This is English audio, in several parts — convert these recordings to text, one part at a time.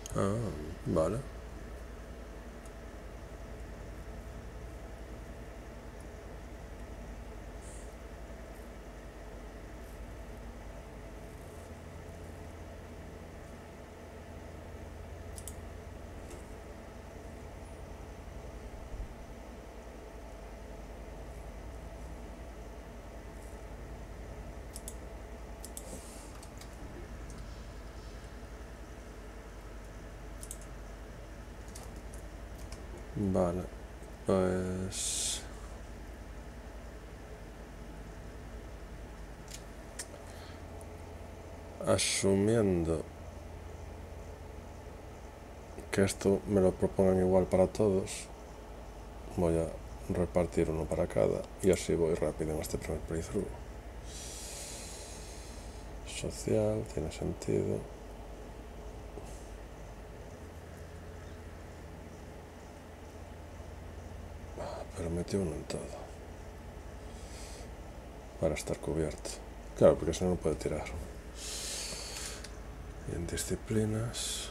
Ah, vale. Vale, pues... Asumiendo que esto me lo propongan igual para todos, voy a repartir uno para cada y así voy rápido en este primer playthrough. Social, tiene sentido. Pero metió uno en todo. Para estar cubierto. Claro, porque si no, no puede tirar. Y en disciplinas...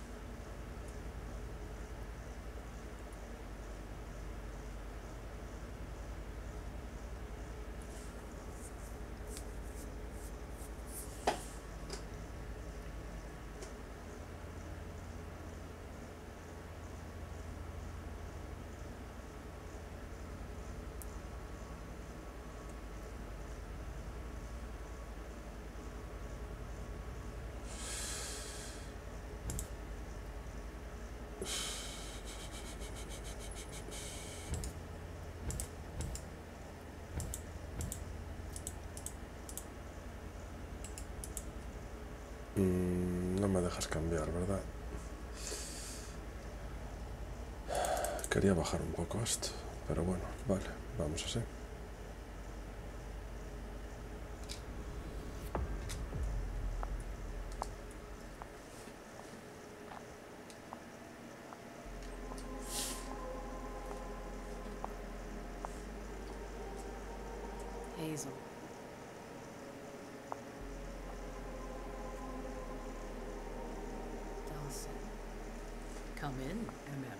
no me dejas cambiar, ¿verdad? Quería bajar un poco esto, pero bueno, vale, vamos así. Hazel. Dawson. Come in, MM.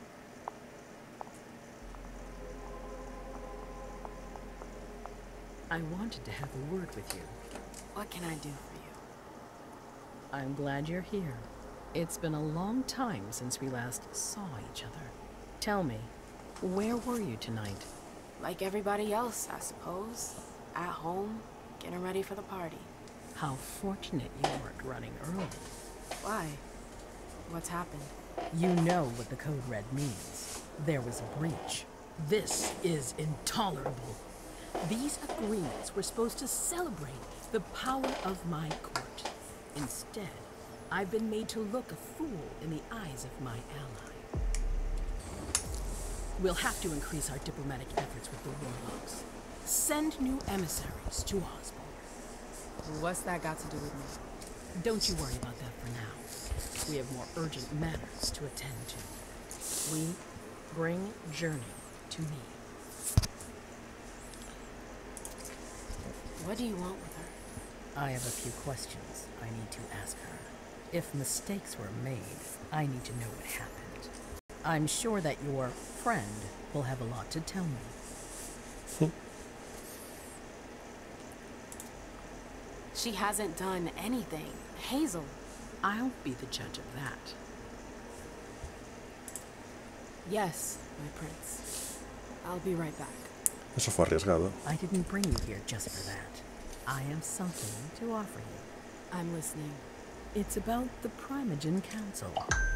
I wanted to have a word with you. What can I do for you? I'm glad you're here. It's been a long time since we last saw each other. Tell me, where were you tonight? Like everybody else, I suppose. At home, getting ready for the party. How fortunate you weren't running early. Why? What's happened? You know what the Code Red means. There was a breach. This is intolerable. These agreements were supposed to celebrate the power of my court. Instead, I've been made to look a fool in the eyes of my ally. We'll have to increase our diplomatic efforts with the Warlocks. Send new emissaries to Osborn. What's that got to do with me? Don't you worry about that for now. We have more urgent matters to attend to. We bring Journey to me. What do you want with her? I have a few questions I need to ask her. If mistakes were made, I need to know what happened. I'm sure that your friend will have a lot to tell me. She hasn't done anything. Hazel. I'll be the judge of that. Yes, my prince. I'll be right back. Eso fue arriesgado. I didn't bring you here just for that. I have something to offer you. I'm listening. It's about the Primogen Council.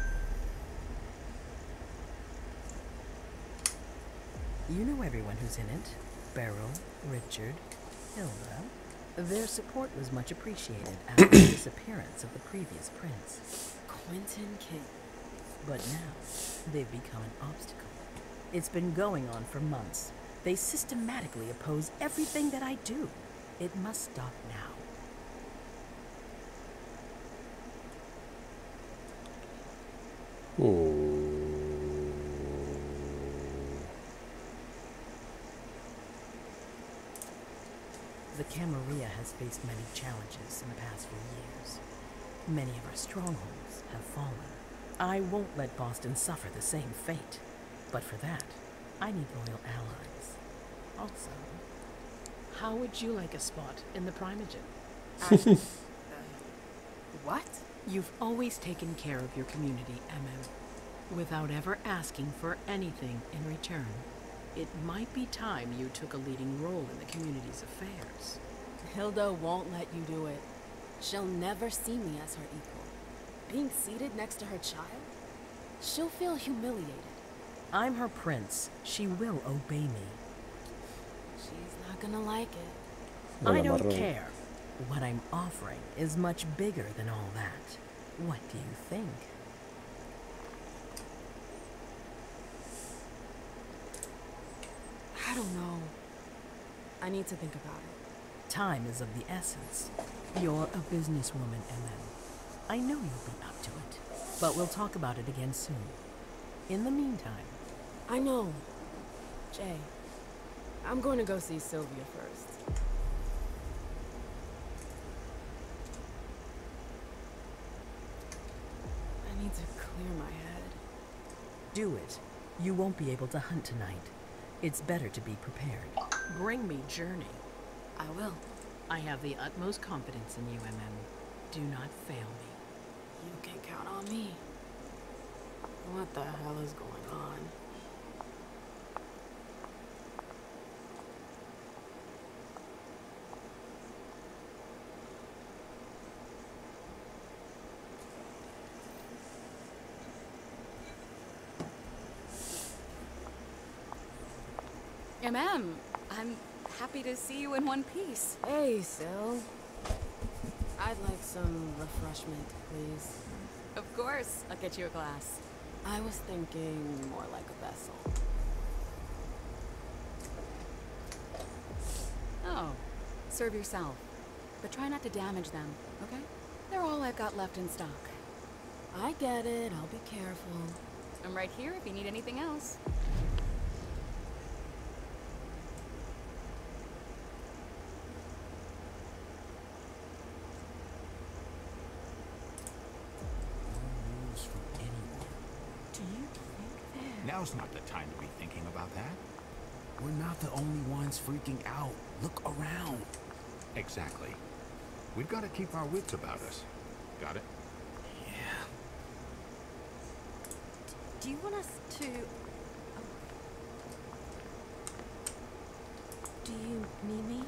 You know everyone who's in it. Beryl, Richard, Hilda. Their support was much appreciated after the disappearance of the previous prince. Quentin King. But now, they've become an obstacle. It's been going on for months. They systematically oppose everything that I do. It must stop now. The Camarilla has faced many challenges in the past few years. Many of our strongholds have fallen. I won't let Boston suffer the same fate. But for that, I need loyal allies. Also, how would you like a spot in the Primogen? What? You've always taken care of your community, without ever asking for anything in return. It might be time you took a leading role in the community's affairs. Hilda won't let you do it. She'll never see me as her equal. Being seated next to her child? She'll feel humiliated. I'm her prince. She will obey me. She's not gonna like it. I don't care. What I'm offering is much bigger than all that. What do you think? I don't know. I need to think about it. Time is of the essence. You're a businesswoman, I know you'll be up to it. But we'll talk about it again soon. In the meantime... I know. Jay, I'm going to go see Sylvia first. I need to clear my head. Do it. You won't be able to hunt tonight. It's better to be prepared. Bring me Journey. I will. I have the utmost confidence in you, Do not fail me. You can count on me. What the hell is going on? I'm happy to see you in one piece. Hey, Syl. I'd like some refreshment, please. Of course, I'll get you a glass. I was thinking more like a vessel. Oh, serve yourself. But try not to damage them, okay? They're all I've got left in stock. I get it, I'll be careful. I'm right here if you need anything else. Now's not the time to be thinking about that. We're not the only ones freaking out. Look around. Exactly. We've got to keep our wits about us. Got it? Yeah. Do you want us to... Do you need me?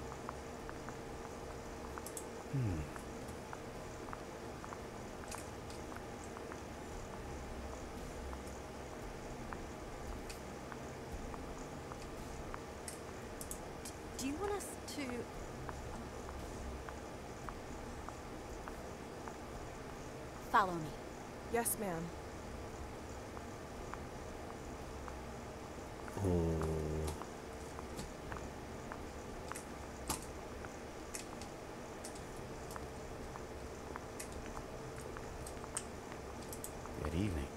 Do you want us to... Follow me. Yes, ma'am. Good evening.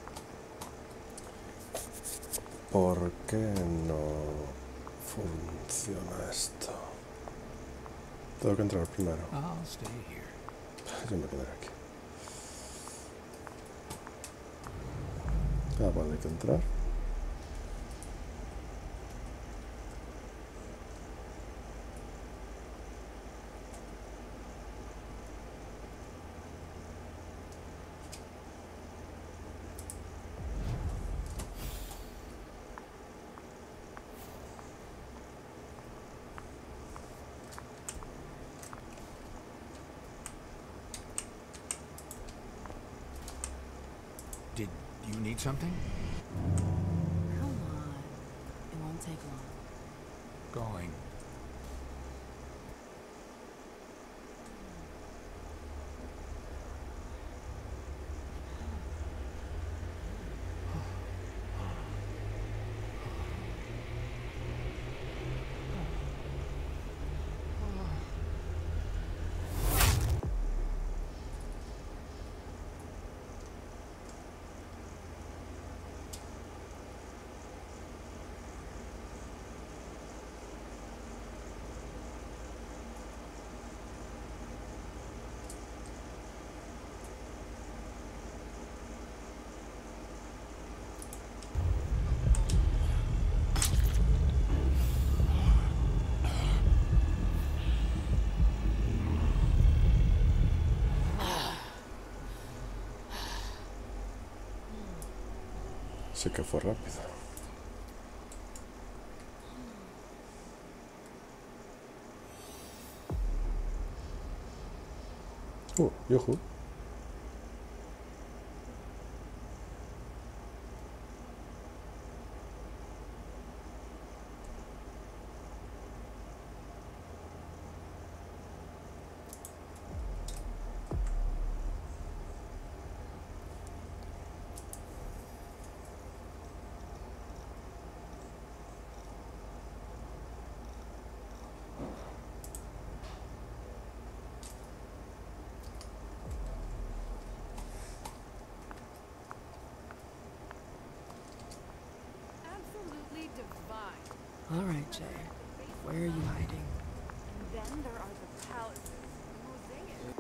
¿Por qué no funciona esto? Tengo que entrar primero. I'll stay here. Yo me quedaré aquí. Ah, vale, hay que entrar. Did you need something? Come on. It won't take long. Going. Sí que fue rápido. Yujú. Absolutely divine. All right, Jay. Where are you hiding? And then there are the palaces, mosaics.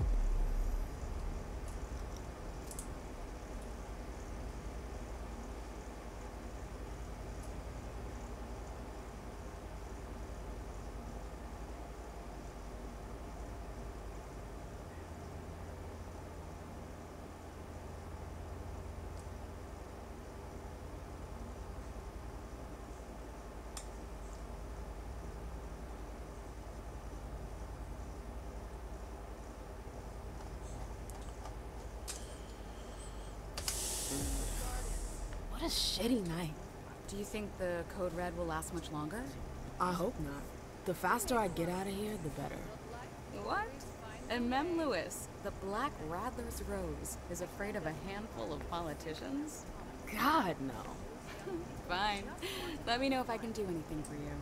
What a shitty night. Do you think the Code Red will last much longer? I hope not. The faster I get out of here, the better. What? And Mem Lewis, the Black Rattler's Rose, is afraid of a handful of politicians? God, no. Fine. Let me know if I can do anything for you.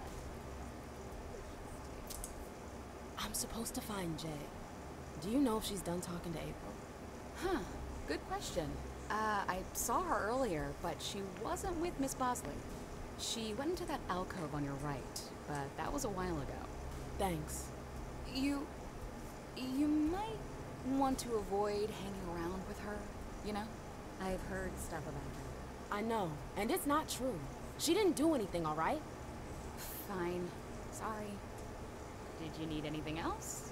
I'm supposed to find Jay. Do you know if she's done talking to April? Huh. Good question. I saw her earlier, but she wasn't with Miss Bosley. She went into that alcove on your right, but that was a while ago. Thanks. You might want to avoid hanging around with her, you know? I've heard stuff about her. I know, and it's not true. She didn't do anything, all right? Fine. Sorry. Did you need anything else?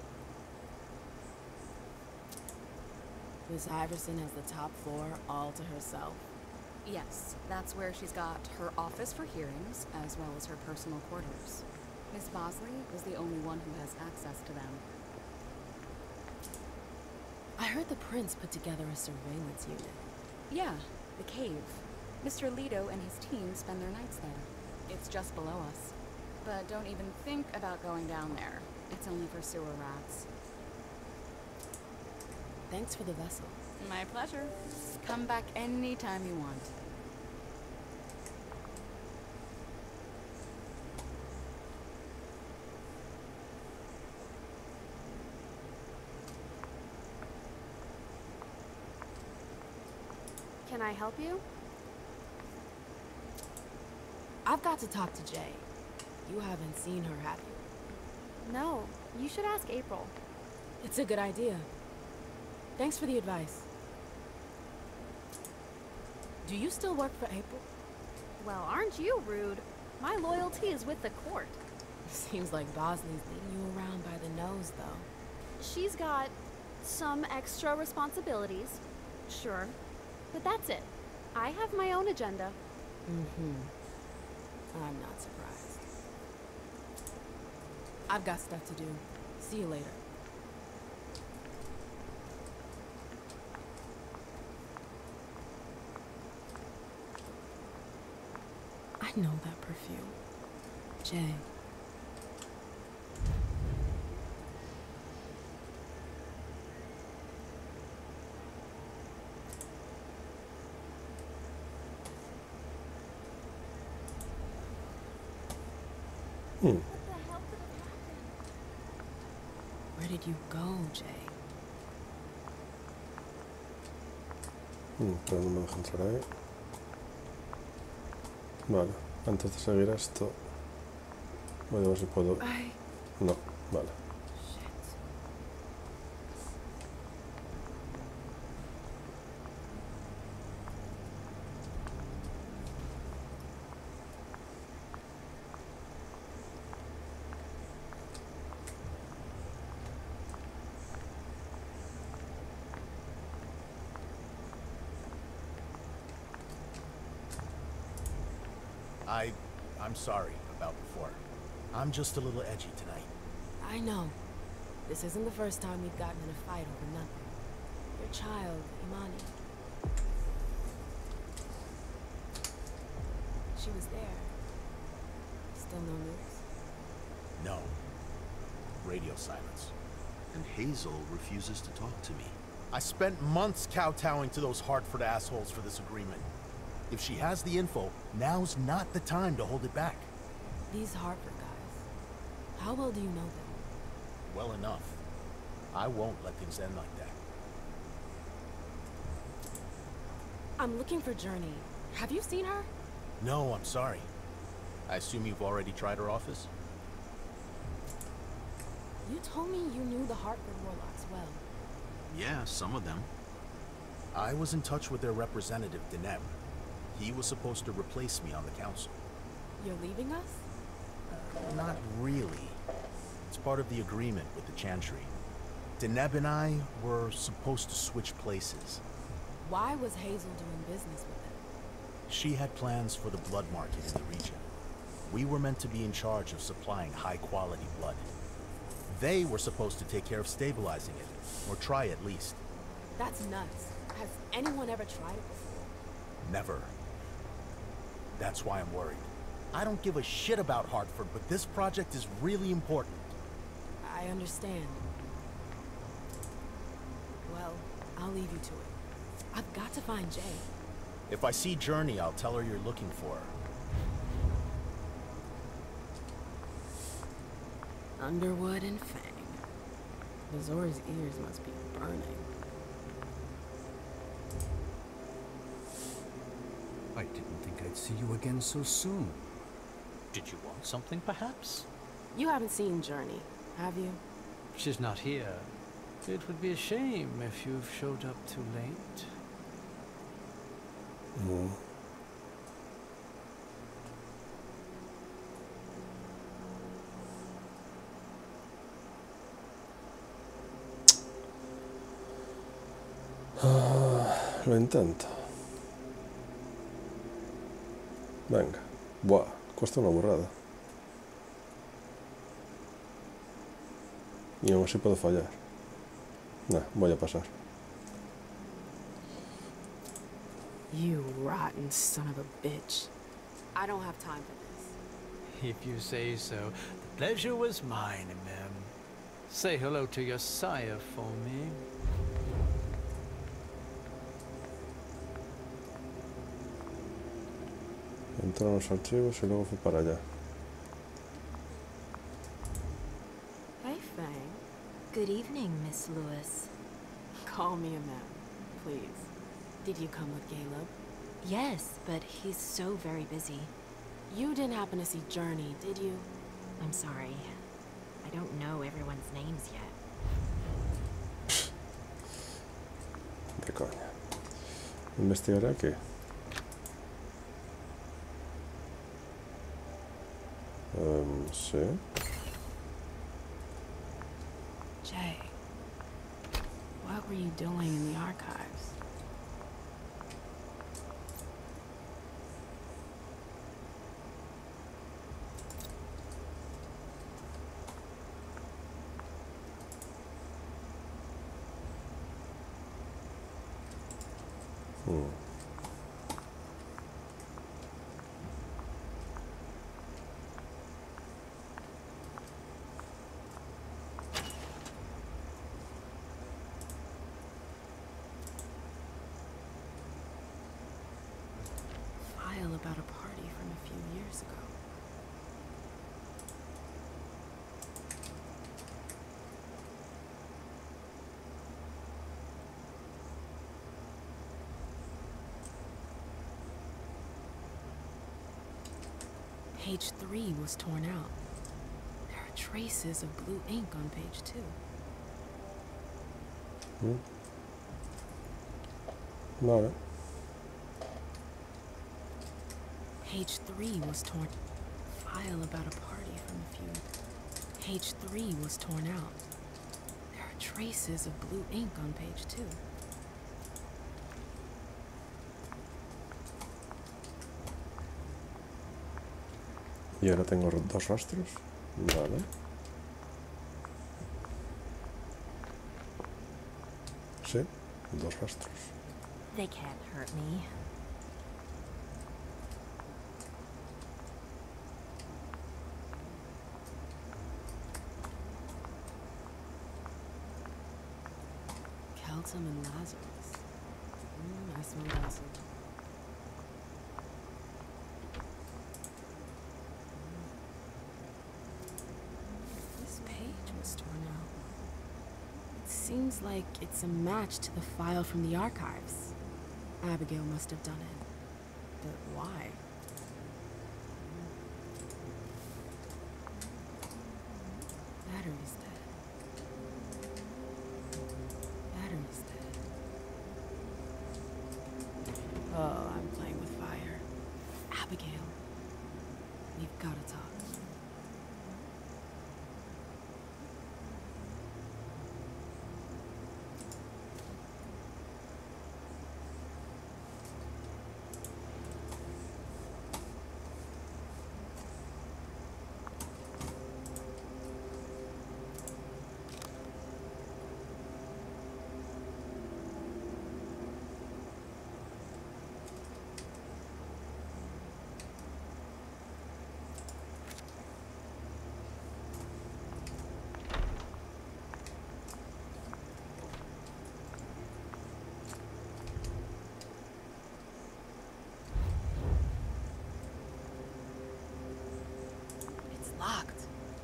Miss Iverson has the top floor all to herself. Yes, that's where she's got her office for hearings, as well as her personal quarters. Miss Bosley is the only one who has access to them. I heard the prince put together a surveillance unit. Yeah, the cave. Mr. Leto and his team spend their nights there. It's just below us. But don't even think about going down there. It's only for sewer rats. Thanks for the vessel. My pleasure. Come back anytime you want. Can I help you? I've got to talk to Jay. You haven't seen her, have you? No, you should ask April. It's a good idea. Thanks for the advice. Do you still work for April? Well, aren't you rude? My loyalty is with the court. Seems like Bosley's leading you around by the nose, though. She's got some extra responsibilities, sure, but that's it. I have my own agenda. I'm not surprised. I've got stuff to do. See you later. I know that perfume. Jay. What the hell could have happened? Where did you go, Jay? Pero no me deja entrar ahí. Vale, antes de seguir esto, voy a ver si puedo... Ay. No, vale. I'm sorry about before. I'm just a little edgy tonight. I know. This isn't the first time we've gotten in a fight over nothing. Your child, Imani. She was there. Still no news? No. Radio silence. And Hazel refuses to talk to me. I spent months kowtowing to those Hartford assholes for this agreement. If she has the info, now's not the time to hold it back. These Hartford guys. How well do you know them? Well enough. I won't let things end like that. I'm looking for Journey. Have you seen her? No, I'm sorry. I assume you've already tried her office? You told me you knew the Hartford Warlocks well. Yeah, some of them. I was in touch with their representative, Deneb. He was supposed to replace me on the council. You're leaving us? Not really. It's part of the agreement with the Chantry. Deneb and I were supposed to switch places. Why was Hazel doing business with them? She had plans for the blood market in the region. We were meant to be in charge of supplying high-quality blood. They were supposed to take care of stabilizing it, or try at least. That's nuts. Has anyone ever tried it before? Never. That's why I'm worried. I don't give a shit about Hartford, but this project is really important. I understand. Well, I'll leave you to it. I've got to find Jay. If I see Journey, I'll tell her you're looking for her. Underwood and Fang. Bazora's ears must be burning. I didn't think I'd see you again so soon. Did you want something, perhaps? You haven't seen Journey, have you? She's not here. It would be a shame if you've showed up too late. Lo intento. Venga. Buah, cuesta una burrada. Y aún así puedo fallar. Nah, voy a pasar. You rotten son of a bitch. I don't have time for this. If you say so. The pleasure was mine, ma'am. Say hello to your sire for me. Entré en los archivos y luego fui para allá. Hey, Fang. Good evening, Miss Lewis. Call me a ma'am, please. Did you come with Caleb? Yes, but he's so very busy. You didn't happen to see Journey, did you? I'm sorry. I don't know everyone's names yet. De coña. Investigaré aquí. Sí. Jay, what were you doing in the archives? About a party from a few years ago. Page 3 was torn out. There are traces of blue ink on page 2. Vale. Page 3 was torn. File about a party from a few. Page 3 was torn out. There are traces of blue ink on page 2. Y ahora tengo 2 rastros. Vale. Sí, 2 rastros. They can't hurt me. Keltum and Lazarus. I smell acid. This page was torn out. It seems like it's a match to the file from the archives. Abigail must have done it. But why? Battery's dead. Battery's dead. Oh, I'm playing with fire. Abigail, we've got to talk. Locked.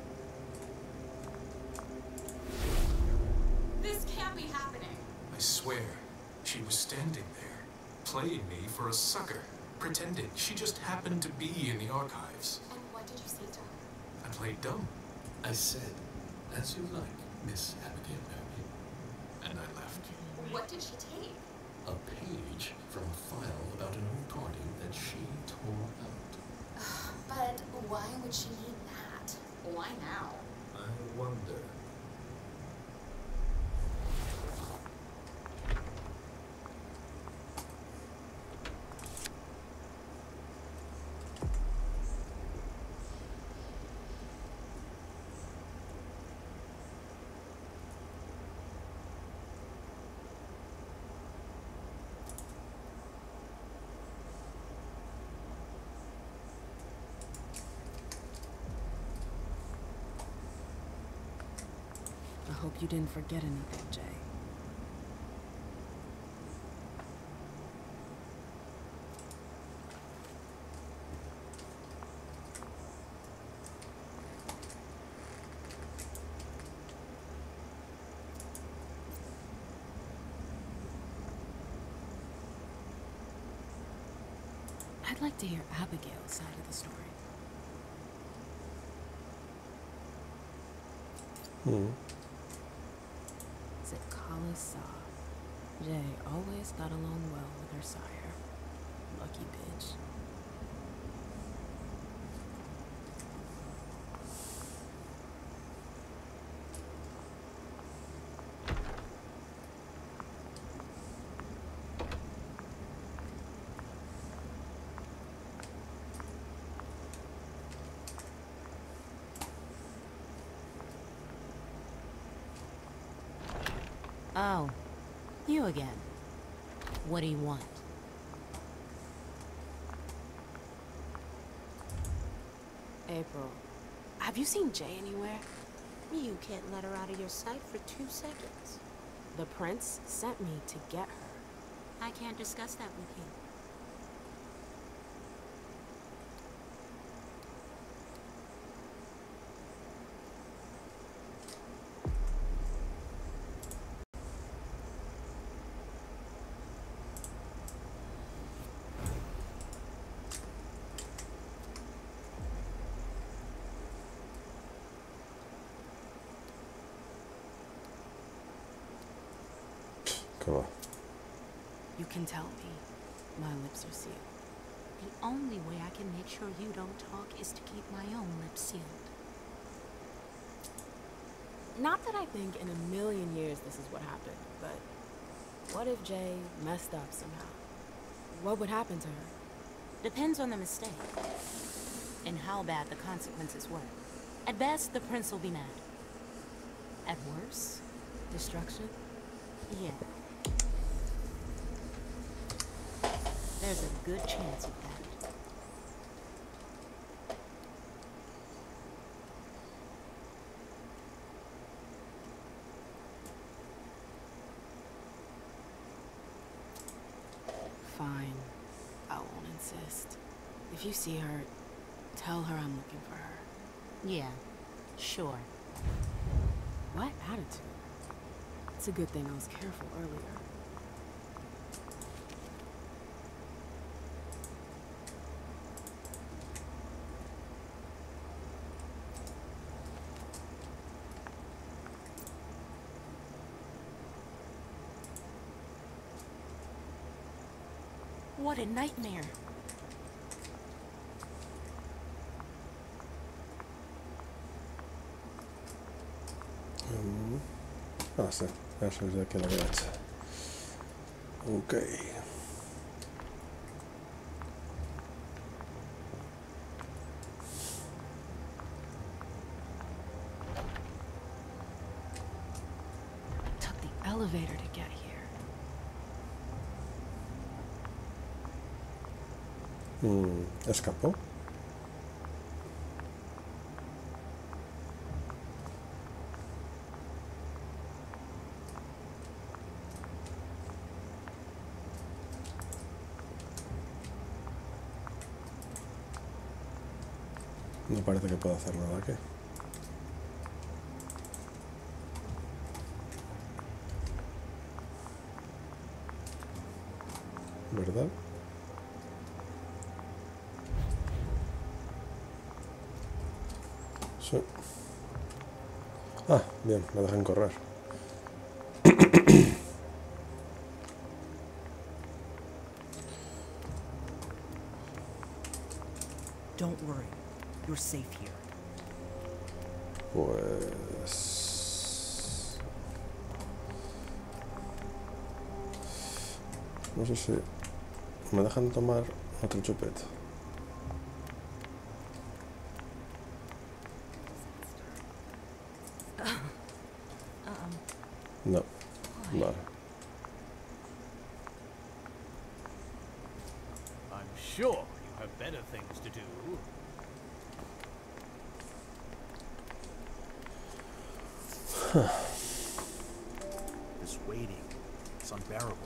This can't be happening. I swear, she was standing there, playing me for a sucker, pretending she just happened to be in the archives. And what did you say to her? I played dumb. I said, as you like, Miss Abigail Perry. And I left. What did she take? A page from a file about an old party that she tore out. But why would she need that? Why now? I wonder. I hope you didn't forget anything, Jay. I'd like to hear Abigail's side of the story. Zakala saw. Jay always got along well with her sire. Lucky bitch. Oh, you again. What do you want? April, have you seen Jay anywhere? You can't let her out of your sight for 2 seconds. The prince sent me to get her. I can't discuss that with you. Come on. You can tell me. My lips are sealed. The only way I can make sure you don't talk is to keep my own lips sealed. Not that I think in a million years this is what happened, but what if Jay messed up somehow? What would happen to her? Depends on the mistake. and how bad the consequences were. At best, the prince will be mad. At worst, destruction? Yeah. There's a good chance of that. Fine. I won't insist. If you see her, tell her I'm looking for her. Yeah, sure. What attitude? It's a good thing I was careful earlier. What a nightmare. Ah, sí, eso es de aquí a la derecha. Ok. Took the elevator to get here. ¿Escapó? No parece que pueda hacer nada aquí. ¿Verdad? Sí. Ah, bien, me dejan correr. Don't worry. You're safe here. Pues... no sé si me dejan tomar otro chupete. No, vale. I'm sure you have better things to do. This waiting, it's unbearable.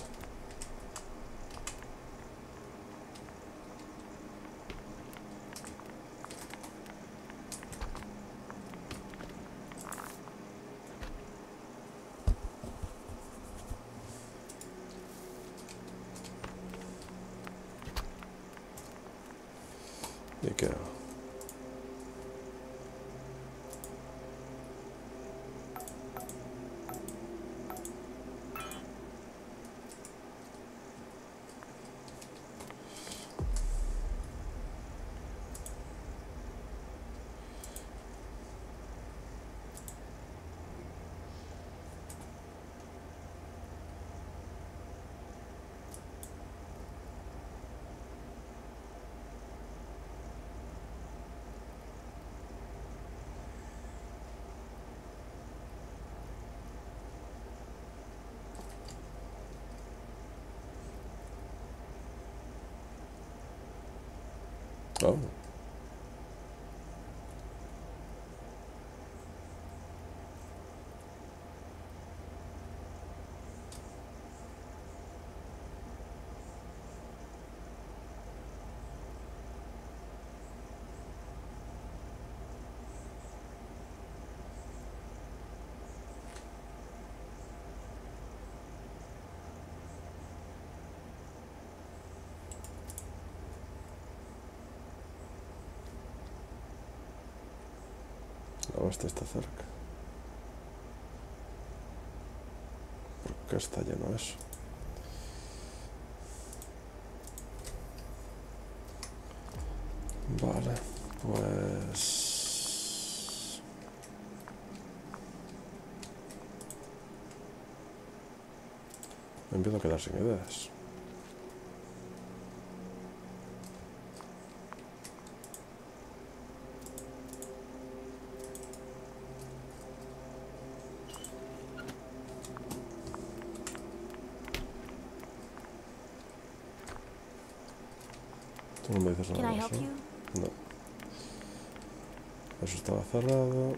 ¿Y qué hago? Oh. La hostia está cerca. ¿Por qué está lleno eso? Vale, pues... me empiezo a quedar sin ideas. No me dices Can nada I más, help ¿eh? you? No. Eso estaba cerrado.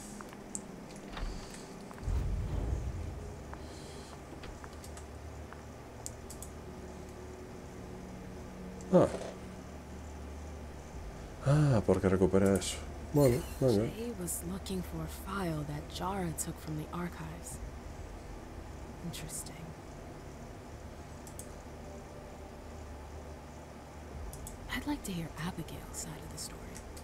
Ah. Ah, porque recuperé eso. Bueno, venga. Jay was looking for a file that Jara took from the archives. Interesting. I'd like to hear Abigail's side of the story.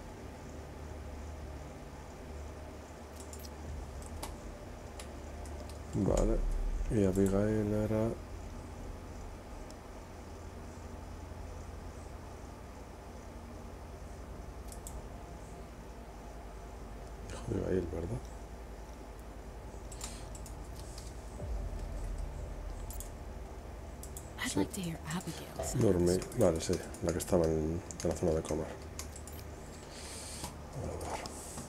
Vale. Y Abigail era... Abigail, ¿verdad? I'd like to hear Abigail's side. Dormí. Vale, sí. La que estaba en la zona de comer. A ver.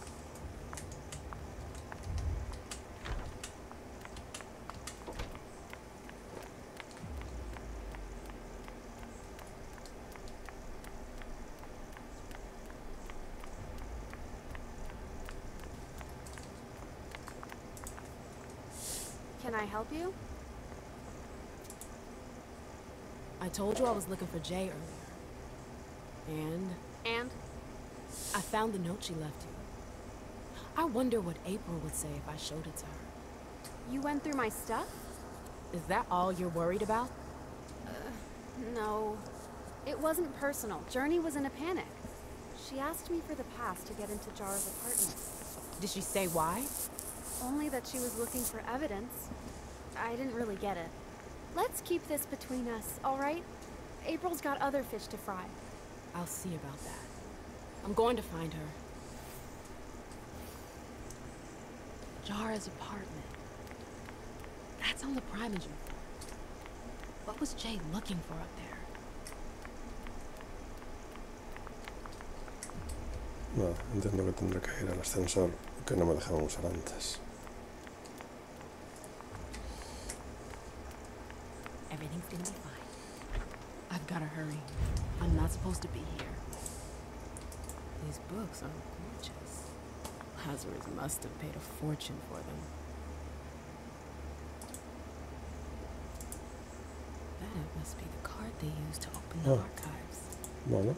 Can I help you? I told you I was looking for Jay earlier. And I found the note she left you. I wonder what April would say if I showed it to her. You went through my stuff? Is that all you're worried about? No. It wasn't personal. Journey was in a panic. She asked me for the pass to get into Jara's apartment. Did she say why? Only that she was looking for evidence. I didn't really get it. Let's keep this between us, all right? April's got other fish to fry. I'll see about that. I'm going to find her. Jara's apartment. That's on the Primogen. What was Jay looking for up there? No, entiendo que tendré que ir al ascensor que no me dejaban usar antes. Everything's gonna be fine. I've gotta hurry. I'm not supposed to be here. These books are gorgeous. Lazarus must have paid a fortune for them. That must be the card they used to open the archives. Bueno.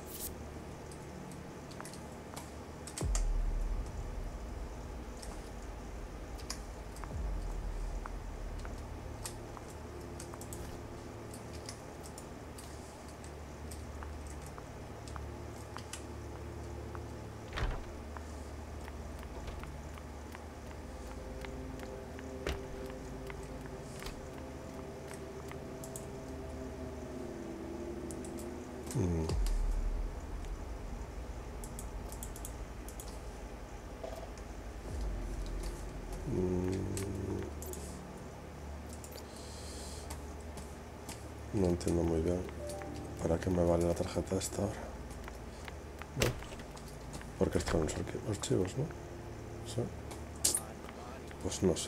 No entiendo muy bien para qué me vale la tarjeta esta ahora. ¿No? Porque están los archivos, ¿no? ¿Sí? Pues no sé.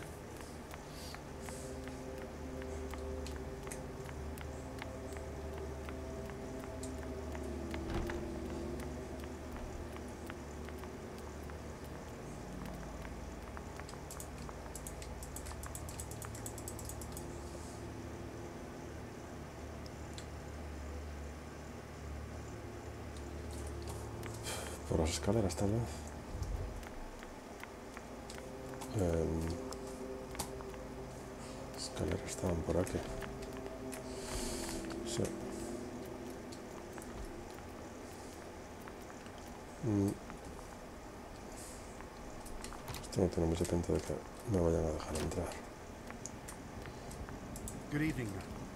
Por las escaleras tal vez. Escaleras estaban por aquí. Sí. Esto no tiene mucha pinta de que me vayan a dejar entrar. Good evening.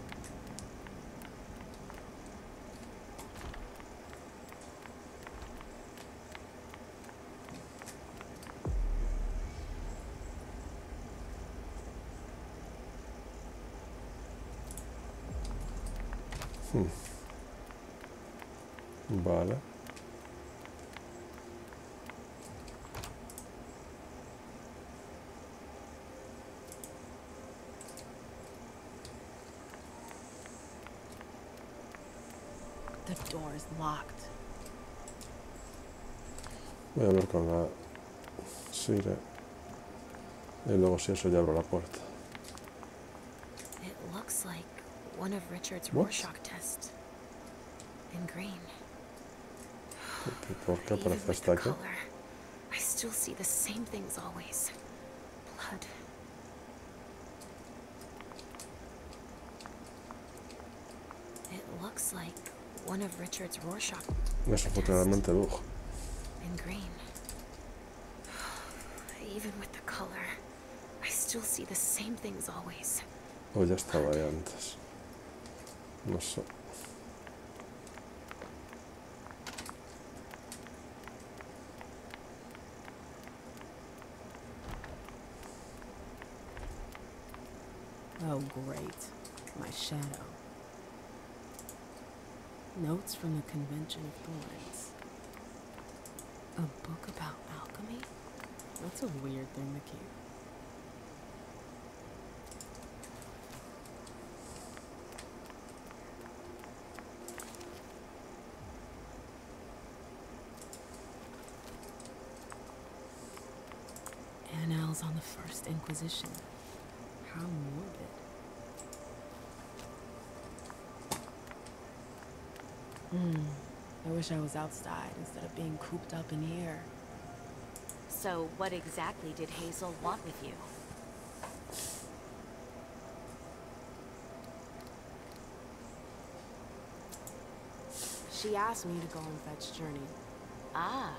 Vale. The door is locked. Voy a hablar con la Sire. Y luego si eso ya abro la puerta. It looks like one of Richard's What? Rorschach tests. In green. ¿Por qué Even aparece with hasta the aquí? color, I still see the same things always. Blood. It looks like one of Richard's Rorschach Eso fue claramente Bug. in green. Even with the color, I still see the same things always. O ya estaba ahí antes. No sé. Oh, great. My shadow. Notes from the Convention of Thorns. A book about alchemy? That's a weird thing to keep. Annals on the First Inquisition. How morbid. I wish I was outside instead of being cooped up in here. So, what exactly did Hazel want with you? She asked me to go and fetch Journey. Ah.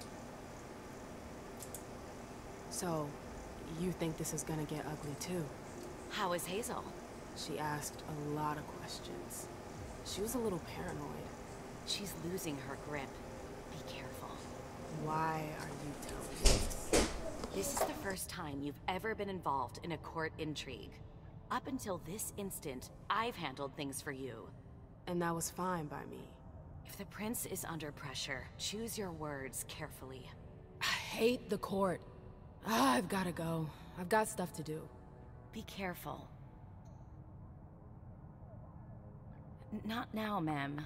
So, you think this is gonna get ugly too? How is Hazel? She asked a lot of questions. She was a little paranoid. She's losing her grip. Be careful. Why are you telling me this? This is the first time you've ever been involved in a court intrigue. Up until this instant, I've handled things for you. And that was fine by me. If the prince is under pressure, choose your words carefully. I hate the court. I've gotta go. I've got stuff to do. Be careful. Not now, ma'am.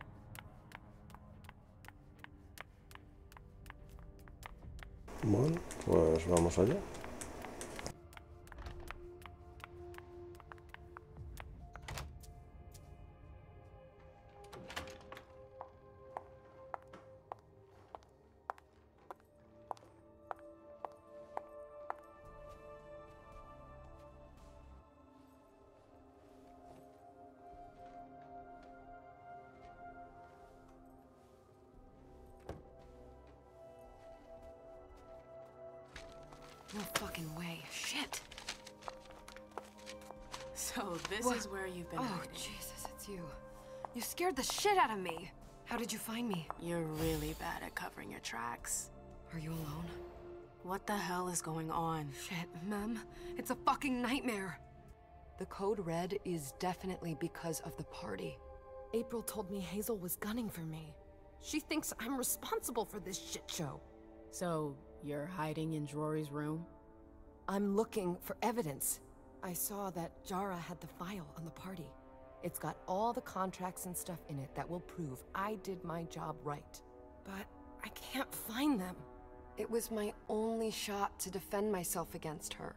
Bueno, pues vamos allá. No fucking way. Shit. So this is where you've been hiding. Jesus, it's you. You scared the shit out of me. How did you find me? You're really bad at covering your tracks. Are you alone? What the hell is going on? Shit, Mem. It's a fucking nightmare. The code red is definitely because of the party. April told me Hazel was gunning for me. She thinks I'm responsible for this shit show. So, you're hiding in Drury's room? I'm looking for evidence. I saw that Jara had the file on the party. It's got all the contracts and stuff in it that will prove I did my job right. But I can't find them. It was my only shot to defend myself against her.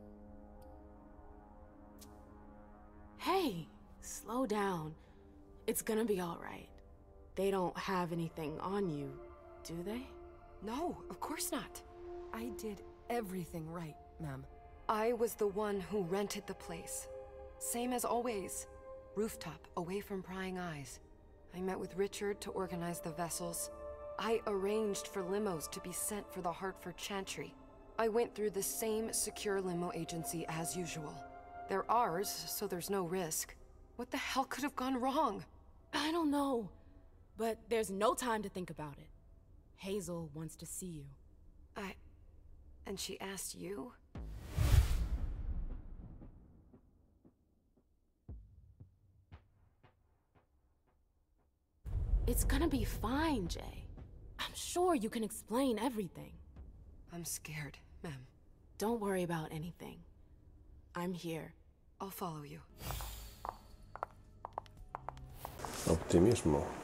Hey, slow down. It's gonna be alright. They don't have anything on you, do they? No, of course not. I did everything right, Mem. I was the one who rented the place. Same as always. Rooftop, away from prying eyes. I met with Richard to organize the vessels. I arranged for limos to be sent for the Hartford Chantry. I went through the same secure limo agency as usual. They're ours, so there's no risk. What the hell could have gone wrong? I don't know. But there's no time to think about it. Hazel wants to see you. And she asked you? It's gonna be fine, Jay. I'm sure you can explain everything. I'm scared, Mem. Don't worry about anything. I'm here. I'll follow you. Optimismo.